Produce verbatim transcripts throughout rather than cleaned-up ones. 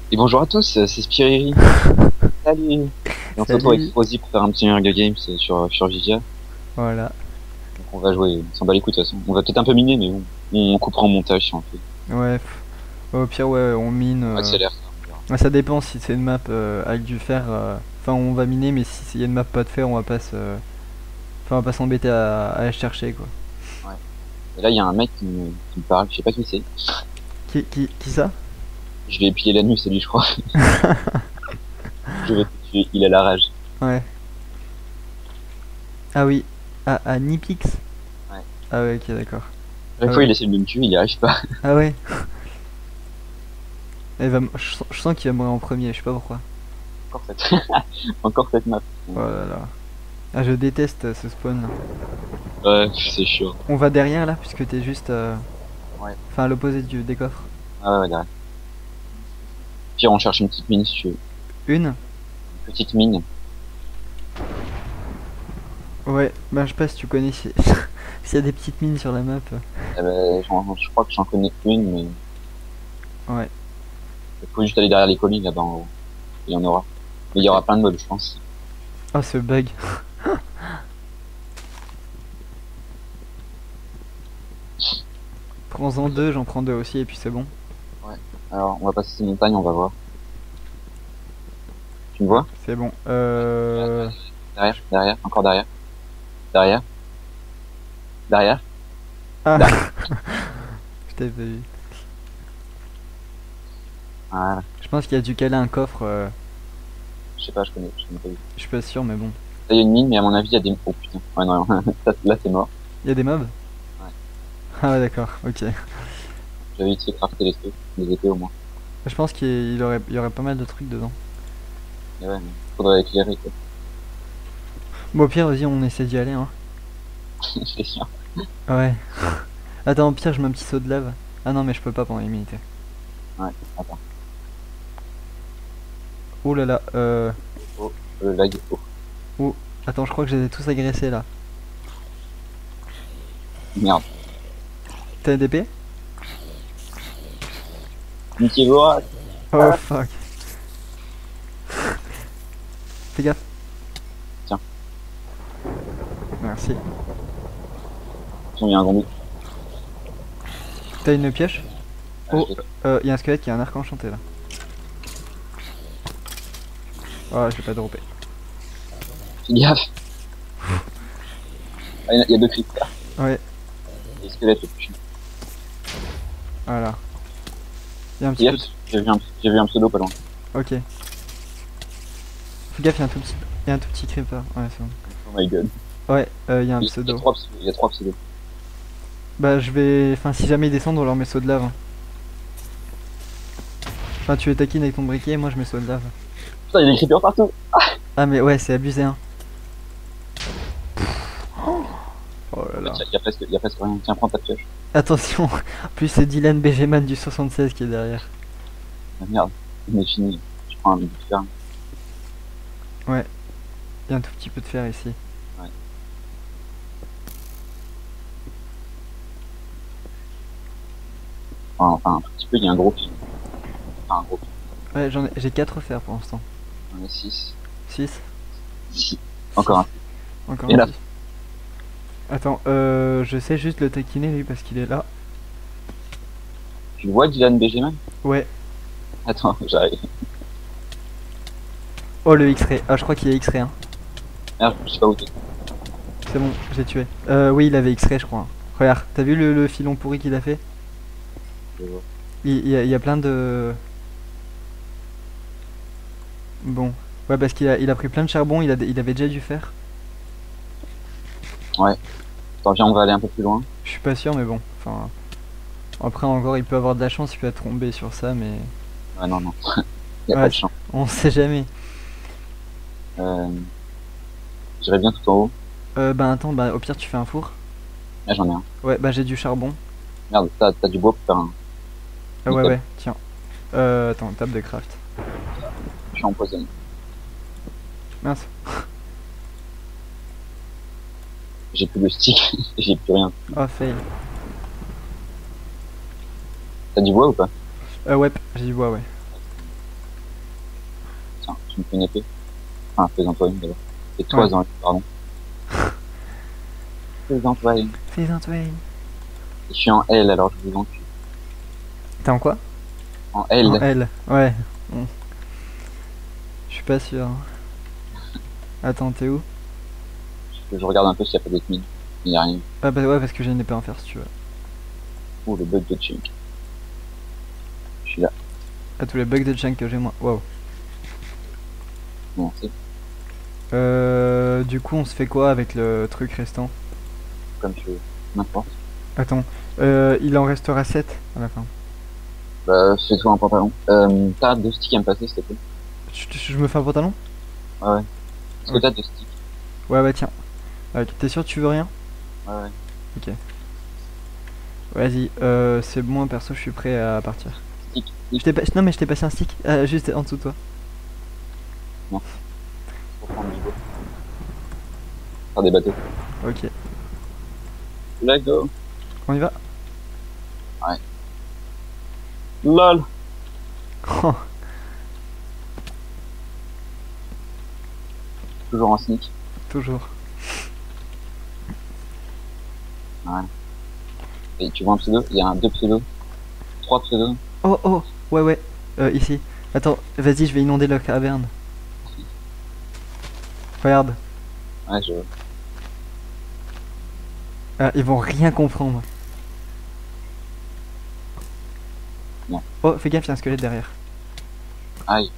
Et bonjour à tous, c'est Spiriri. Salut. Et on se retrouve avec Salut. Rosie pour faire un petit Hunger Games sur, sur Gigia. Voilà. Donc on va jouer, on s'en bat les couilles de toute façon. On va peut-être un peu miner, mais bon, on coupera en montage si on fait. Ouais. pff. Au pire, ouais, on mine. On euh, accélère ça, on verra. ouais, ça dépend si c'est une map euh, avec du fer. euh, Enfin, on va miner, mais si il y a une map pas de fer, on va pas se. Enfin, on va pas s'embêter à, à aller chercher quoi. Ouais. Et là, il y a un mec qui me, qui me parle, je sais pas qui c'est. Qui, qui, qui ça? Je vais épiler la nuit, c'est lui, je crois. Je vais te tuer, il a la rage. Ouais. Ah oui. Ah, à Nipix. Ouais. Ah ouais, ok, d'accord. À chaque Ah fois, ouais. il essaie de me tuer, il y arrive pas. Ah ouais. Elle va m- je, sens- je sens qu'il va mourir en premier, je sais pas pourquoi. Encore cette, encore cette map. Oh là là. Ah, je déteste euh, ce spawn là. Ouais, c'est chaud. On va derrière là, puisque t'es juste. euh, Ouais. Enfin, à l'opposé du, des coffres. Ah ouais, ouais, derrière. Puis on cherche une petite mine si tu veux. Une. Une petite mine. Ouais, bah je sais pas si tu connais si- s'il y a des petites mines sur la map. Eh ben, j'en- je crois que j'en connais une, mais Ouais. il faut juste aller derrière les collines là-bas en haut. Il y en aura. Mais il y Ok. aura plein de mobs, je pense. Oh ce bug. Prends-en deux, j'en prends deux aussi et puis c'est bon. Ouais. Alors, on va passer ces montagnes, on va voir. Tu me vois? C'est bon. Euh... Derrière, derrière, encore derrière. Derrière, derrière. Ah, Derrière. je t'avais pas vu. Voilà. Je pense qu'il y a dû caler un coffre. euh, Je sais pas, je connais, je connais pas du tout. Je suis pas sûr, mais bon. Là, il y a une mine, mais à mon avis, il y a des... Oh putain. Ouais, non, non. Ça, là, c'est mort. Il y a des mobs? Ouais. Ah ouais, d'accord, ok. J'avais utilisé crafter les trucs, les épées au moins. Je pense qu'il y aurait, il y aurait pas mal de trucs dedans. Mais ouais, mais faudrait éclairer, quoi. Bon, au pire, vas-y, on essaie d'y aller, hein. C'est sûr. Ouais. Attends, au pire, je mets un petit saut de lave. Ah non, mais je peux pas pendant l'immunité. Ouais, attends. Oh là là, euh. Oh, le lag. Oh, Oh, attends, je crois que je les ai tous agressés là. merde. T'as une épée? Niquez-vous. Oh fuck. Fais gaffe. Tiens, Merci. il y a un zombie. T'as une pioche? Ah, Oh, je l'ai. euh, y a un squelette qui a un arc enchanté là. Oh, je l'ai pas droppé. Fais gaffe. Ah, il y, a- il y a deux creepers. Ouais, Les squelettes, le plus chiant. voilà. Y'a un Fais petit peu gaffe, j'ai vu un, j'ai vu un pseudo pas loin. de... Ok. Fais gaffe, y'a un tout petit... Y'a un tout petit creeper. Ouais, c'est bon. Oh my god. Ouais, euh, y'a un Il y a pseudo. trois pseudos, il y a trois pseudos. Bah, je vais... Enfin, si jamais ils descendent, on leur met saut de lave. hein. Enfin, tu les taquines avec ton briquet, moi je mets saut de lave. Putain, il y a des creepers partout. Ah, mais ouais, c'est abusé, hein. Oh là En fait, là. il y, a- il y a presque, il y a presque rien. Tiens, prends ta pioche. Attention, en plus c'est Dylan B G Man du soixante-seize qui est derrière. Ah, merde, on est fini. Je prends un but de ferme. Ouais, il y a un tout petit peu de fer ici. Ouais. Enfin, enfin, un tout petit peu, il y a un gros fil. Enfin, un gros fil. Ouais, j'en ai... j'ai quatre fers pour l'instant. On est six. six. Si. Encore un. Encore Et un là. six. Attends, euh, je sais juste le taquiner lui parce qu'il est là. Tu le vois, Dylan Benjamin? Ouais. Attends, j'arrive. Oh le X-ray. Ah, je crois qu'il est X-ray. Hein. Merde, je sais pas où t'es. C'est bon, je l'ai tué. Euh, oui, il avait X-ray, je crois. hein. Regarde, t'as vu le, le filon pourri qu'il a fait? Je vois. il, il y a, il y a plein de... Bon. Ouais, parce qu'il a, il a pris plein de charbon, il, a, il avait déjà du fer. Ouais. Attends, viens, on va aller un peu plus loin. Je suis pas sûr, mais bon. Enfin, après encore, il peut avoir de la chance, il peut être tombé sur ça, mais... Ouais, non, non. Il y a Ouais, pas de chance. on sait jamais. Euh, J'irai bien tout en haut. Euh, bah attends, bah au pire tu fais un four. Là, j'en ai un. Ouais, bah j'ai du charbon. Merde, t'as t'as du bois pour faire un. Ah ouais, Nickel. ouais, tiens. Euh, attends, table de craft. Je suis empoisonné. Mince. J'ai plus de stick. J'ai plus rien. Oh, fail. T'as du bois ou pas? Euh, ouais, j'ai du bois, ouais. tu me fais une épée. Enfin, fais-en-toi une d'abord. Et toi, Ouais. pardon. Fais-en-toi une. Fais-en-toi une. Je suis en L, alors je vous encule. T'es en quoi? En En L. L. Ouais. Bon. Je suis pas sûr. Attends, t'es où? Je, je regarde un peu s'il n'y a pas d'autres mines. Il n'y a rien. Ah bah ouais, parce que j'ai une épée en fer si tu veux. Oh, le bug de chunk. Je suis là. Ah, tous les bugs de chunk que j'ai moi. Waouh. Bon, c'est Euh, du coup, on se fait quoi avec le truc restant? comme tu veux. N'importe. Attends, euh, il en restera sept à la fin. Bah, fais-toi un pantalon. Euh, t'as deux sticks à me passer, s'il te plaît. Je, je me fais un pantalon? Ouais, ouais. Est-ce que Ok. t'as deux sticks? Ouais, bah tiens. Ok, t'es sûr que tu veux rien? Ouais, ouais. Ok. Vas-y, euh, c'est bon, perso, je suis prêt à partir. Stick, Je stick. t'ai pas... Non, mais je t'ai passé un stick, ah, juste en dessous de toi. Non. Pour prendre du bois. Faire des bateaux. Ok, Let's go. on y va? Ouais. LOL. Toujours en sneak. Toujours. Ouais. Et tu vois un pseudo? Il y a un, deux pseudos. Trois pseudos. Oh, oh, ouais, ouais, euh, ici. Attends, vas-y, je vais inonder la caverne. Regarde. Ouais, je... Ah, ils vont rien comprendre. Non. Oh, fais gaffe, il y a un squelette derrière. Aïe.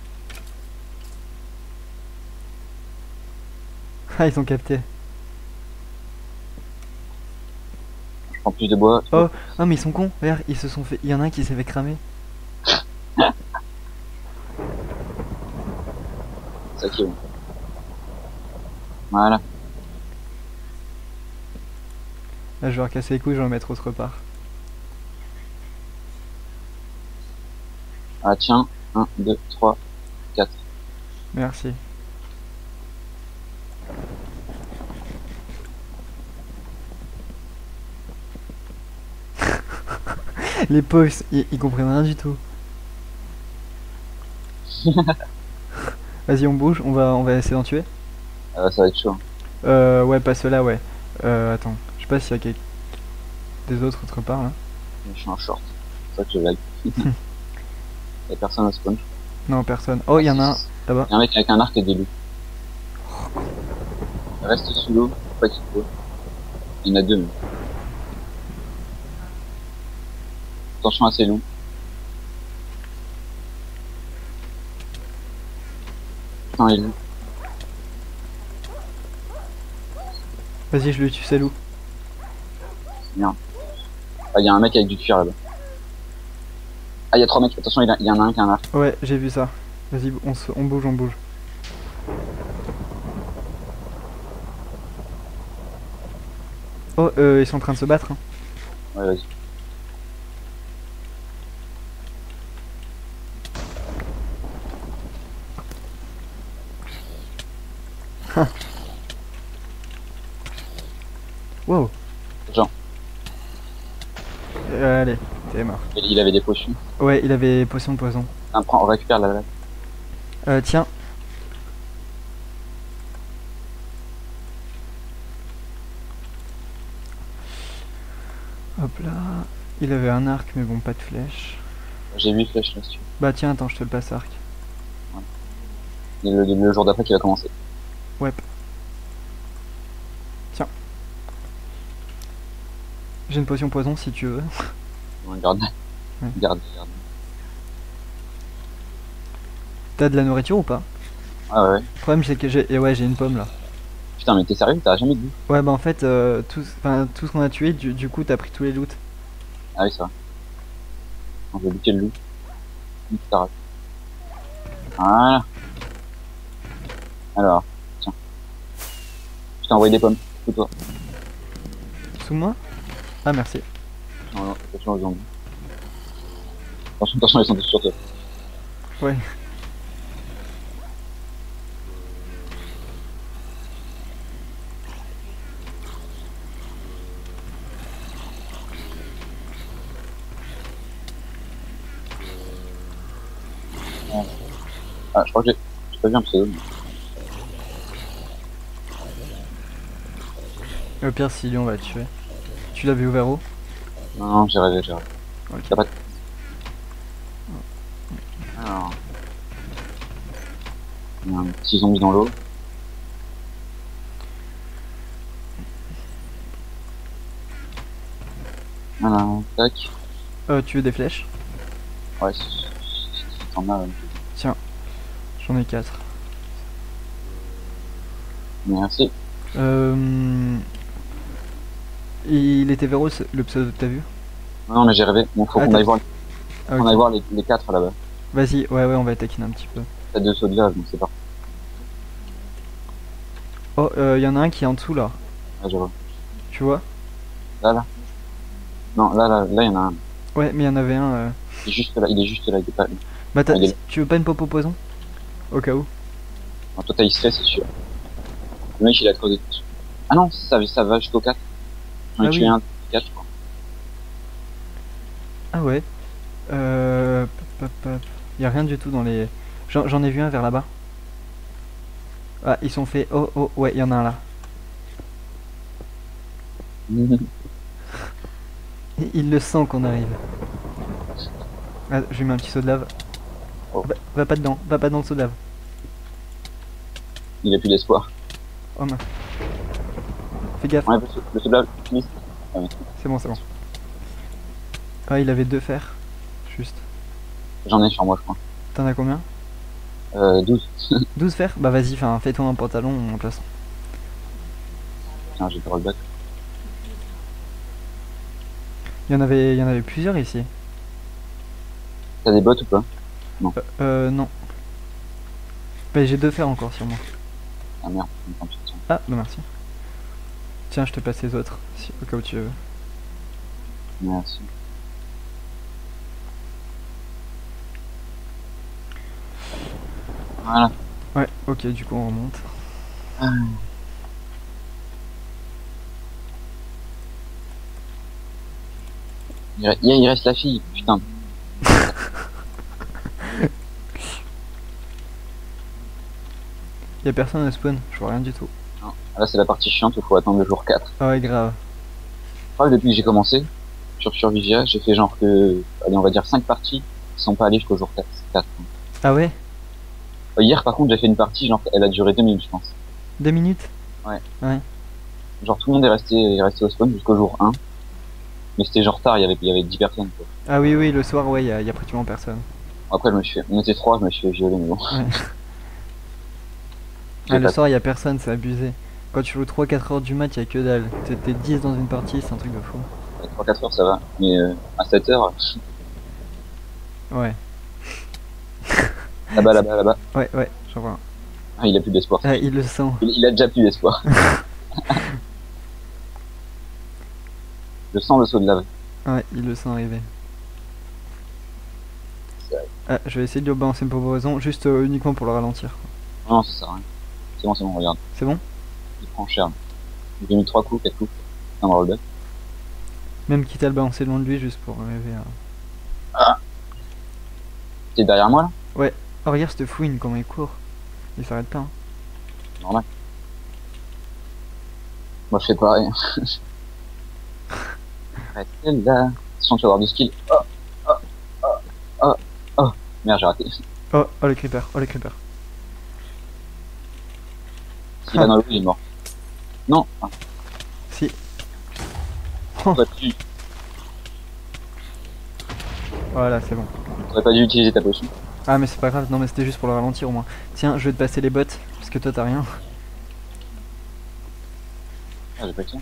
Ah, ils ont capté. Je prends plus de bois. Oh, oh, mais ils sont cons. Regarde, ils se sont fait. Il y en a un qui s'est fait cramer. Ça qui est bon. Voilà. Là, je vais leur casser les couilles, je vais en mettre autre part. Ah tiens. Un, deux, trois, quatre. Merci. Les pauvres, ils, ils comprennent rien du tout. Vas-y, on bouge, on va, on va essayer d'en tuer. Ah, ça va être chaud. Hein. Euh, ouais, pas ceux-là, ouais. Euh, attends, je sais pas s'il y a quel- des autres autre part là. Je suis en short. C'est ça que je lag. Y'a personne au spawn. Non, personne. Oh, il y en a un là-bas. Y'a un mec avec un arc et des loups. Reste sous l'eau. Faut pas qu'il faut. Il y en a deux même. Attention à ces loups. Putain, les loups. Vas-y, je le tue, c'est loup. Merde. Ah, y'a un mec avec du cuir là-bas. Ah, y'a trois mecs. Attention, il y, a, il y en a un qui a un arc. Ouais, j'ai vu ça. Vas-y, on, se- on bouge, on bouge. Oh, euh, ils sont en train de se battre. Hein. Ouais, vas-y. Wow. Genre, Euh, allez, t'es mort. il avait des potions. Ouais, il avait potion de poison. Tiens, prends, on récupère la lave. Euh, tiens. Hop là. Il avait un arc, mais bon, pas de flèche. J'ai huit flèches là dessus. Bah tiens, attends, je te le passe arc. Et le, le jour d'après qui va commencer. Ouais. Tiens. J'ai une potion poison si tu veux. On garde. Ouais. Garde, garde. T'as de la nourriture ou pas? Ah ouais, ouais. Le problème c'est que j'ai. Et ouais, j'ai une pomme là. Putain, mais t'es sérieux? T'as jamais vu? Ouais, bah en fait, euh, tout, enfin, tout ce qu'on a tué, du, du coup, t'as pris tous les loots. Ah oui, ça va. On va buter le loup. Vite, t'arrêtes. Voilà. Alors, tiens. Je t'ai envoyé des pommes. Pour toi. Sous moi? Ah, merci. Non, non, attention aux zombies. Attention, attention, ils sont tous sur toi. Ouais. Ah, je crois que j'ai... J'ai pas vu un pseudo. Au pire, si lui on va le tuer. Tu l'as vu ouvert où? Non, non, j'ai rêvé, j'ai rêvé. Ok. T'as pas de... Alors... Il y a un petit zombie dans l'eau. Voilà, tac. Euh, tu veux des flèches? Ouais, si si- si t'en as, ouais. Tiens, j'en ai quatre. Merci. Euh... Il était vers où ce- le pseudo que t'as vu? Non, mais j'ai rêvé. Bon, faut Ah, qu'on t'as- aille voir, Ah, qu'on ok. aille voir les, les quatre là-bas. Vas-y, ouais, ouais, on va taquiner un petit peu. T'as deux sauts de lave, donc c'est pas. Oh, il euh, y en a un qui est en dessous là. Ah, je vois. Tu vois? Là, là. Non, là, là, là, il y en a un. Ouais, mais il y en avait un. Euh... Il est juste là, il est juste là, il est pas. Bah, t'as- Ah, il est là. tu veux pas une pop au poison? Au cas où. Non, toi, t'as X-ray, c'est sûr. Le mec, il a creusé dessus. Ah non, ça, ça va jusqu'au quatre. J'en ai Ah tué oui. un, quatre, je crois. Ah ouais. Euh... Pop, pop, pop. Y a rien du tout dans les... J'en j'en ai vu un vers là-bas. Ah, ils sont faits... Oh, oh, ouais, y en a un là. Il il le sent qu'on arrive. Ah, je lui mets un petit saut de lave. Oh. Va, va pas dedans, va pas dans le saut de lave. Il a plus d'espoir. Oh mince. Fais gaffe, Ouais, le saut le saut de lave, utilise. c'est bon, c'est bon. Ah, il avait deux fers. Juste. J'en ai sur moi, je crois. T'en as combien? Euh, douze. douze fers? Bah vas-y, fais-toi un pantalon en place. Tiens, j'ai le rollback. Il y en avait, il y en avait plusieurs ici. T'as des bottes ou pas? Euh, euh non. Bah j'ai deux fers encore sur moi. Ah merde, tant pis, tiens. Ah, bah merci. Tiens, je te passe les autres, si, au cas où tu veux. Merci. Voilà. Ouais, ok, du coup on remonte. Ah. Il, re- il reste la fille, putain. Y'a personne à spawn, je vois rien du tout. Non. Là, c'est la partie chiante où il faut attendre le jour quatre. Ah ouais, grave. Je crois que depuis que j'ai commencé, sur Survivia, j'ai fait genre que, allez, on va dire cinq parties qui sont pas allées jusqu'au jour quatre. Ah ouais? Euh, Hier, par contre, j'ai fait une partie, genre, elle a duré deux minutes, je pense. Deux minutes? Ouais. Ouais. Genre, tout le monde est resté, est resté au spawn jusqu'au jour un. Mais c'était genre tard, il y avait, il y avait dix personnes, quoi. Ah oui, oui, le soir, ouais, y'a y a pratiquement personne. Après, je me suis fait, on était trois, je me suis fait violer, mais bon. Ouais. J'ai Ah, le pas- soir, y'a personne, c'est abusé. Quand tu joues trois quatre heures du mat, y'a que dalle. T'es t'es dix dans une partie, c'est un truc de fou. trois quatre heures, ça va. Mais, euh, à sept heures, Ouais, là-bas, là-bas, là-bas. ouais, ouais, j'en vois un. Ah, il a plus d'espoir. Ah, il le sent. Il, il a déjà plus d'espoir. Je sens le saut de lave. Ouais, il le sent arriver. C'est vrai. Ah, je vais essayer de lui balancer une pauvre raison, juste euh, uniquement pour le ralentir. Non, ça sert à rien. C'est bon, c'est bon, regarde. C'est bon? Il prend cher. J'ai mis trois coups, quatre coups. Un rollback. Même quitte à le balancer loin de lui, juste pour arriver à... T'es derrière moi, là? Ouais. Oh, regarde cette fouine, comment il court. Il s'arrête pas, hein. Normal. Moi, je fais pareil. Restez là. Attention, tu vas avoir du skill. Oh, oh, oh, oh, oh. Merde, j'ai raté. Oh, oh le creeper, oh le creeper. S'il va dans l'eau, il est mort. Non. Ah, Si. Oh. t'aurais pas dû, Voilà, c'est bon. t'aurais pas dû utiliser ta potion. Ah, mais c'est pas grave, non, mais c'était juste pour le ralentir au moins. Tiens, je vais te passer les bottes, parce que toi t'as rien. Ah, j'ai pas le temps.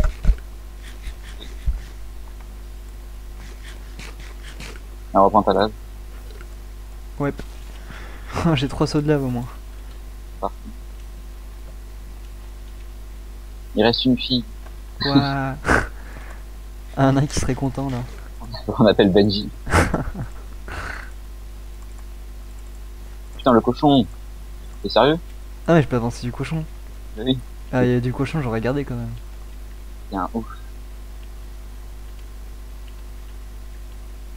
Ah, reprends ta lave. Ouais. J'ai trois sauts de lave au moins. Parfait. Il reste une fille. Ouah. Ah, un qui serait content là. On appelle Benji. Putain, le cochon. T'es sérieux? Ah, mais je peux avancer du cochon. Oui. Ah, il y a du cochon, j'aurais gardé quand même. Il y a un ouf.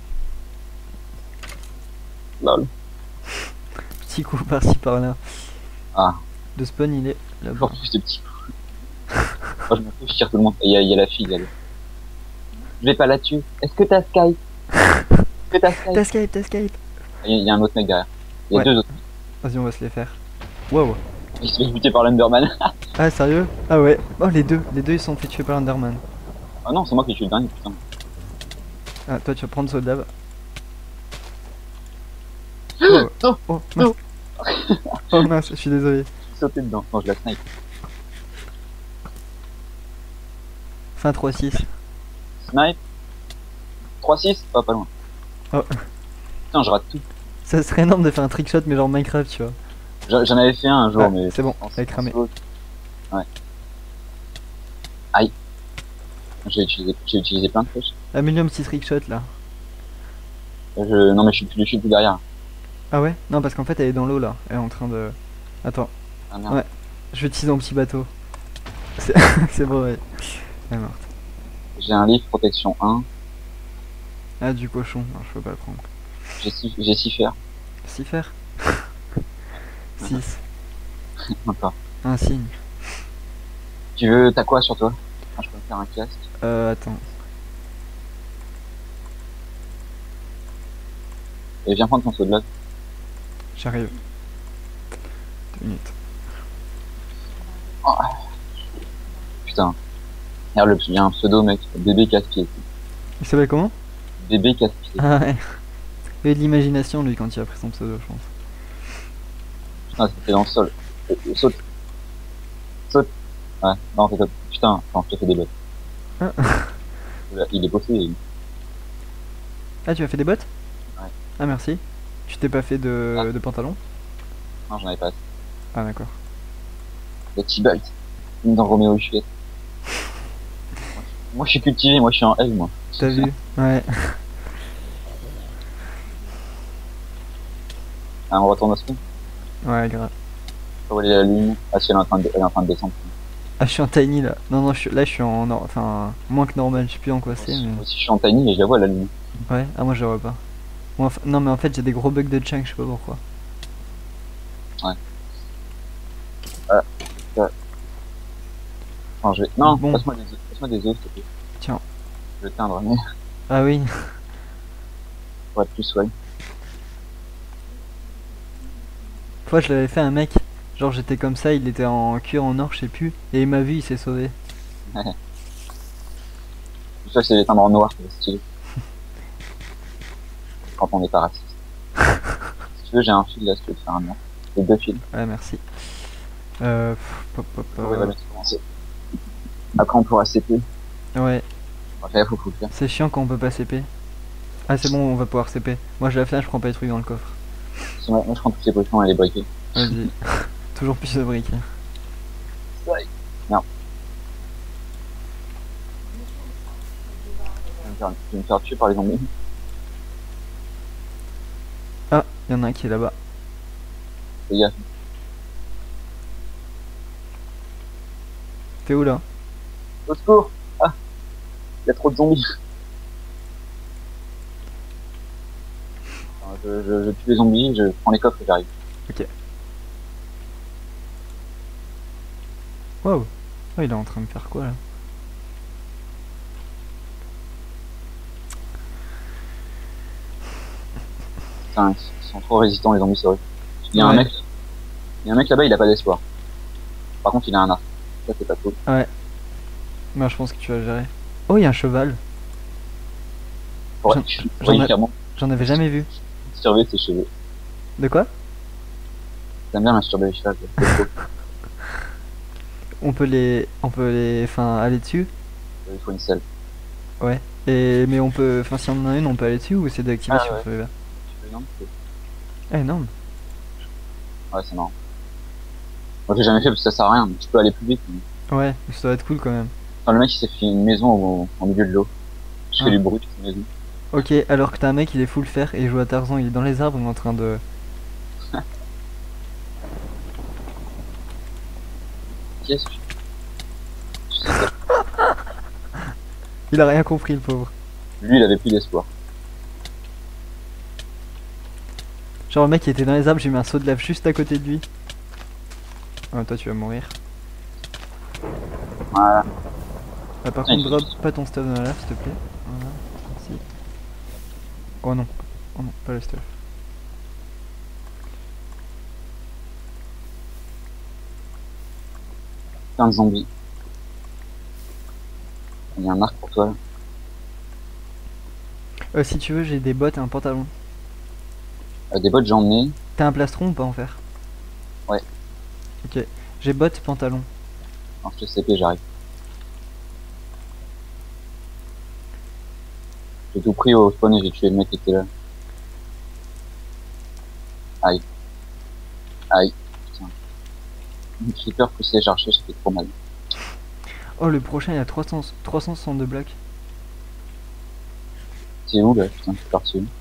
Lol. Petit coup par-ci par-là. Ah, Le spawn il est là-bas. encore plus de petits. Moi, je me fous, je tire tout le monde. Et il y a, il y a la fille, elle. Je vais pas là-dessus. Est-ce que t'as Skype? Est-ce que t'as Skype? T'escape, t'escape. Il y, a- il y a un autre mec derrière. Il y a Ouais. deux autres. Vas-y, on va se les faire. Wow. Il se fait buter par l'Underman. Ah, sérieux? Ah ouais. Oh, les deux. Les deux ils sont fait tuer par l'Underman. Ah non, c'est moi qui suis le dernier, putain. Ah, toi tu vas prendre ce lave. Oh, Non, oh, non. mince. Oh mince, je suis désolé. J'ai sauté dedans. Non, je la snipe. Fin trois six. Snipe. trois six. Oh, pas loin. Oh. Putain, je rate tout. Ça serait énorme de faire un trickshot, mais genre Minecraft, tu vois. J'en j'en avais fait un un jour, Ah, mais. c'est bon, en- elle est en cramée. solo. Ouais. Aïe. J'ai utilisé, j'ai utilisé plein de flèches. Améliore un petit trickshot là. Je... Non, mais je suis plus, je suis plus derrière. Ah ouais? Non, parce qu'en fait elle est dans l'eau là. Elle est en train de. Attends, Ah merde. Ouais. je vais utiliser mon petit bateau. C'est c'est bon, ouais. Elle est morte. J'ai un livre protection un. Ah, du cochon. Non, je peux pas le prendre. J'ai six, j'ai six fers. six faire six. Encore. Un signe. Tu veux, t'as quoi sur toi? Ah, je peux me faire un casque. Euh, attends. Et viens prendre ton saut de lave. J'arrive. Deux minutes. Putain. Regarde, le- il y a un pseudo, mec. Bébé casse-pied. Il s'appelle comment? Bébé casse-pied. Ah ouais. Il a de l'imagination lui quand il a pris son pseudo, je pense. Putain, c'était dans le sol. Euh, euh, Saute. Saute. Ouais, non, t'es top. Putain, attends, je te fais des bottes. Ah. Il est possédé. lui. Ah, tu as fait des bottes? Ouais. Ah, merci. Tu t'es pas fait de, Ah. de pantalon? Non, j'en avais pas assez. Ah, d'accord. Le Tibalt. Comme dans Roméo et Juliette. Moi, je suis cultivé, moi, je suis en L, moi. T'as vu? Ouais. Ah, on retourne au spawn. Ouais, grave. On va aller à la lune. Ah, si, elle est en train de, elle est en train de descendre. Ah, je suis en tiny là. Non, non, je suis, là je suis en. nor- Enfin, moins que normal, je sais plus en quoi c'est, mais. Moi aussi, je suis en tiny et je la vois, la lune. Ouais, ah, moi je la vois pas. Moi, enfin- non, mais en fait, j'ai des gros bugs de chunk, je sais pas pourquoi. Enfin, je vais... Non, Bon. passe-moi des œufs, passe-moi des œufs, s'il te plaît. Tiens. Je vais teindre, mais Ah oui. pour être plus soigné. Une fois, je l'avais fait à un mec. Genre, j'étais comme ça, il était en cuir en or, je sais plus. Et il m'a vu, il s'est sauvé. C'est sûr que c'est les timbres en noir, c'est stylé. Quand on n'est pas raciste. Si tu veux, j'ai un fil là, si tu veux te faire un mur. J'ai deux fils. Ouais, merci. Euh. pff, pop, pop, Ouais, pop. va bientôt commencer. Après, on pourra C P. Ouais, Enfin, faut, faut le faire. c'est chiant quand on peut pas C P. Ah, c'est bon, on va pouvoir C P. Moi, j'ai la flemme, je prends pas les trucs dans le coffre. Sinon, moi, moi, je prends toutes les potions et les briquets. Vas-y. Toujours plus de briques. Non. Je vais me faire, je vais me faire tuer par les zombies. Ah, il y en a un qui est là-bas. Fais gaffe. T'es où là? Au secours! Ah! Il y a trop de zombies. Alors, Je, je, je tue les zombies, je prends les coffres et j'arrive. Wow. Oh, il est en train de faire quoi là? Putain, ils sont trop résistants les zombies, c'est vrai. Il y a un Ouais. mec, il y a un mec là-bas, il a pas d'espoir. Par contre, il a un arc. Ça, c'est pas cool. Moi, je pense que tu vas gérer. Oh, il y a un cheval. Ouais, J'en- je j'en pourrais ai- clairement J'en avais jamais vu. surveiller ses cheveux. De quoi? J'aime bien masturber les chevaux. c'est trop. On peut les. On peut les. Enfin, aller dessus. Il faut une selle. Ouais. Et. Mais on peut. Enfin, si on en a une, on peut aller dessus ou c'est d'activer Ah, sur ouais. celui-là? Tu veux, non? C'est- Ah, énorme. Ouais, c'est marrant. Moi, j'ai jamais fait parce que ça sert à rien, mais tu peux aller plus vite. mais- Ouais, ça doit être cool quand même. Enfin, le mec, il s'est fait une maison au, au milieu de l'eau. Je fais Ah. du bruit, cette maison. Ok, alors que t'as un mec, il est full fer et il joue à Tarzan, il est dans les arbres, il est en train de. Qu'est-ce que tu sais pas. Il a rien compris, le pauvre. Lui, il avait plus d'espoir. Genre, le mec, il était dans les arbres, j'ai mis un saut de lave juste à côté de lui. Ah, toi, tu vas mourir. Voilà. Ah, par Ouais, contre, je- drop pas ton stuff dans la lave, s'il te plaît. Voilà. Merci. Oh non. Oh non, pas le stuff. Putain de zombie. Il y a un arc pour toi là. Euh, si tu veux, j'ai des bottes et un pantalon. Euh, des bottes j'en ai. T'as un plastron ou pas en faire? Ouais. Ok. J'ai bottes, pantalon. Alors je te C P, j'arrive. J'ai tout pris au spawn et j'ai tué le mec qui était là. Aïe. Aïe. Putain. Une creeper poussé chercher, ça fait trop mal. Oh, le prochain, il y a trois cents, trois cent soixante-deux blocs. T'es où là? Putain, je suis parti où?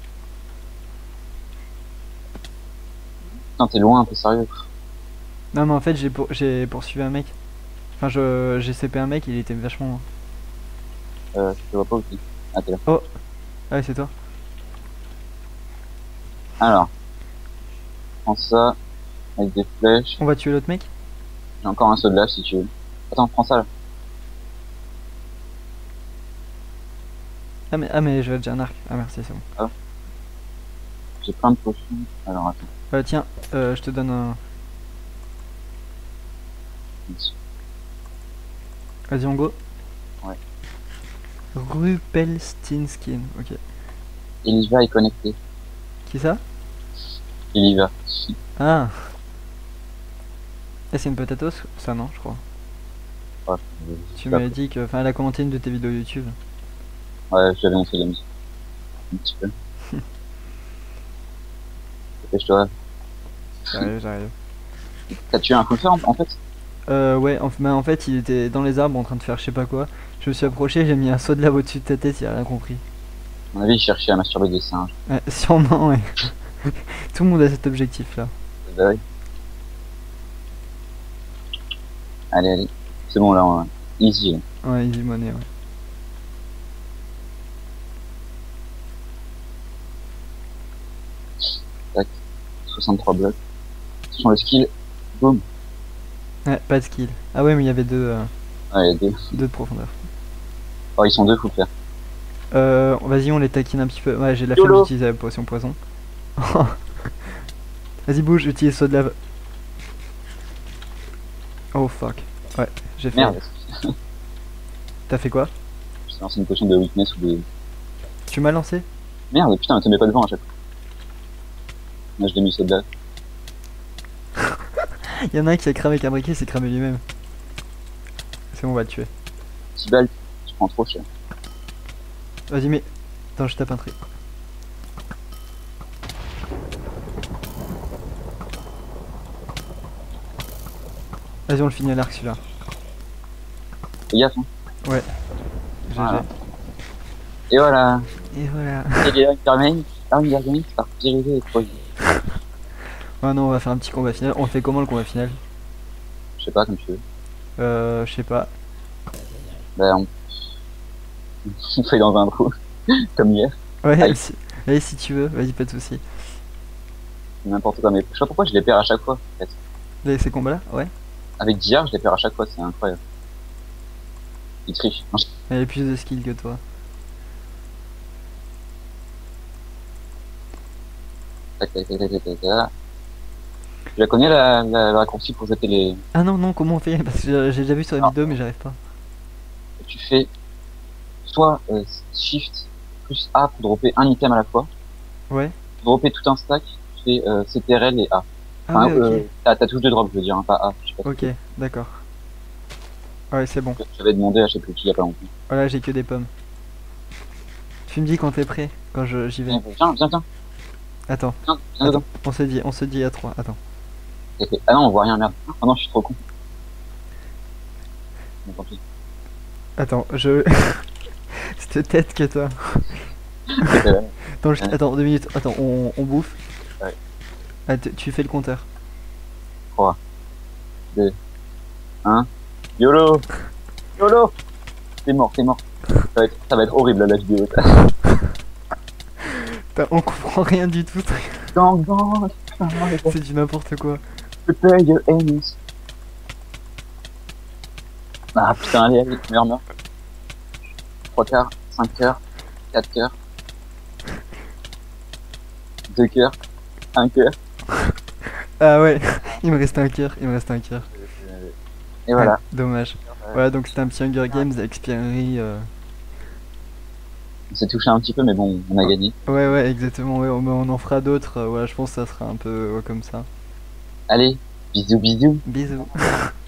Putain, t'es loin, t'es sérieux? Non, mais en fait, j'ai pour... j'ai poursuivi un mec. Enfin, je... j'ai C P un mec, il était vachement loin. Euh, je te vois pas aussi. Ah, t'es là. Ah ouais, c'est toi. Alors. Prends ça. Avec des flèches. On va tuer l'autre mec? J'ai encore un seau de lave si tu veux. Attends, prends ça là. Ah mais, ah, mais j'avais déjà un arc. Ah, merci, c'est bon. J'ai plein de potions. Alors attends. Euh, tiens, euh, je te donne un... Vas-y, on go. Ouais. Rupelstinskin, ok. Eliva est connecté. Qui ça? Eliva. Ah. Eh, c'est une potatoes? Ça non, je crois. Ouais, Tu m'avais dit que... Enfin, elle a commenté une de tes vidéos YouTube. ouais, j'avais montré la musique. Un petit peu. Dépêche-toi. J'arrive, j'arrive. T'as tué un coffre en, en fait? Euh, ouais, en, bah, en fait, il était dans les arbres en train de faire je sais pas quoi. Je me suis approché, j'ai mis un saut de lave au-dessus de ta tête, il a rien compris. À mon avis, il cherchait à masturber des singes. Ouais, sûrement, ouais. Tout le monde a cet objectif là. Bah oui. Allez, allez. C'est bon là, on... easy là. Ouais, easy money, ouais. Tac. soixante-trois blocs. Sur le skill. Boum. Ouais, pas de skill. Ah ouais, mais il y avait deux, euh, Ouais, il y a deux. deux de profondeur. Oh, ils sont deux, faut le faire. Euh, vas-y, on les taquine un petit peu. Ouais, j'ai de la flemme Yolo. d'utiliser la potion poison. Vas-y, bouge, j'utilise saut de lave. Oh fuck. Ouais, j'ai fait. Merde. T'as fait quoi? Je lancé une potion de weakness ou de... Tu m'as lancé? Merde, putain, te mets pas devant à chaque fois. Là, je l'ai mis saut de lave. Il y en a un qui a cramé avec un briquet, il s'est cramé lui-même. C'est bon, on va le tuer. six balles, je prends trop cher. Vas-y, mais. Attends, je tape un trait. Vas-y, on le finit à l'arc celui-là. Fais gaffe, hein. Ouais. G G. Voilà. Et voilà. Et voilà. Et les Garmin, là, une Garmin, c'est par dérivé et trop vite. Oh non, on va faire un petit combat final. On fait comment le combat final? Je sais pas, comme tu veux. Euh, je sais pas. Bah, on... on fait dans un trou. Comme hier. Ouais, Aïe. si... Allez, si tu veux, vas-y, pas de soucis. N'importe quoi, mais je sais pas pourquoi je les perds à chaque fois. En fait. Les- Ces combats-là? Ouais. Avec J R, je les perds à chaque fois, c'est incroyable. Il triche. Non, je- Elle a plus de skill que toi. Tac, tac, tac, tac, tac, tac, tac. Tu la connais la, la, la raccourci pour jeter les... Ah non, non, comment on fait? Parce que j'ai déjà vu sur la Ah. vidéo, mais j'arrive pas. Tu fais soit euh, Shift plus A pour dropper un item à la fois. Ouais. Pour dropper tout un stack, tu fais euh, C T R L et A. Ah Enfin, ouais, ok. euh, ta, ta touche de drop, je veux dire, hein, pas A. Je sais pas Ok, d'accord. Ouais, c'est bon. si j'avais demandé à je sais plus qui il y a pas longtemps. Voilà, j'ai que des pommes. Tu me dis quand t'es prêt, quand je j'y vais. Viens, viens, viens, Attends, viens, viens attends. dedans. On se dit, on se dit à trois. Attends. Ok. Ah non, on voit rien, merde. Ah non, je suis trop con. Bon, tant pis. Attends, je. Cette tête que toi. Euh, Attends, je- Ouais. attends, deux minutes. Attends, on, on bouffe. Ouais. Ah, tu tu fais le compteur. Hein YOLO YOLO T'es mort, t'es mort. Ça va être, ça va être horrible là, la vidéo. Putain, on comprend rien du tout. Gang, gang, C'est du n'importe quoi. prepare your enemies. Ah putain, allez, allez, meurs, meurs. trois cœurs, cinq cœurs, quatre cœurs, deux cœurs, un cœur. Ah ouais, il me reste un cœur, il me reste un cœur. Et voilà. Ouais, dommage. Voilà, donc c'était un petit Hunger Games Expiry. Euh... On s'est touché un petit peu, mais bon, on a gagné. Ouais, ouais, exactement. Ouais, on, on en fera d'autres. Euh, ouais, je pense que ça sera un peu ouais, comme ça. Allez, bisous, bisous. Bisous.